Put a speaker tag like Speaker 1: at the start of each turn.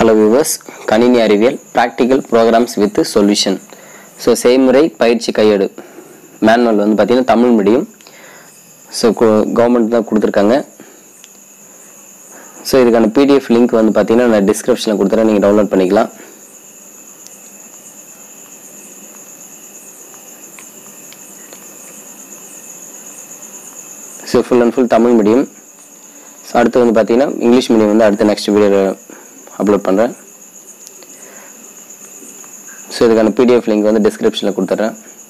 Speaker 1: Hello viewers, கணினி அறிவியல் practical programmes with solution. So செய்முறை பயிற்சி கையேடு மேனுவல் வந்து பார்த்தீங்கன்னா தமிழ் மீடியம். ஸோ கவர்மெண்ட் தான் கொடுத்துருக்காங்க. ஸோ இதுக்கான பிடிஎஃப் லிங்க் வந்து பார்த்தீங்கன்னா நான் டிஸ்கிரிப்ஷனில் கொடுத்துறேன், நீங்கள் டவுன்லோட் பண்ணிக்கலாம். So full and full Tamil medium. So அடுத்து வந்து பார்த்தீங்கன்னா இங்கிலீஷ் மீடியம் வந்து அடுத்த நெக்ஸ்ட் வீடியோவில் அப்லோட் பண்ணுறேன். ஸோ இதுக்கான பிடிஎஃப் லிங்க் வந்து டிஸ்கிரிப்ஷனில் கொடுத்துட்றேன்.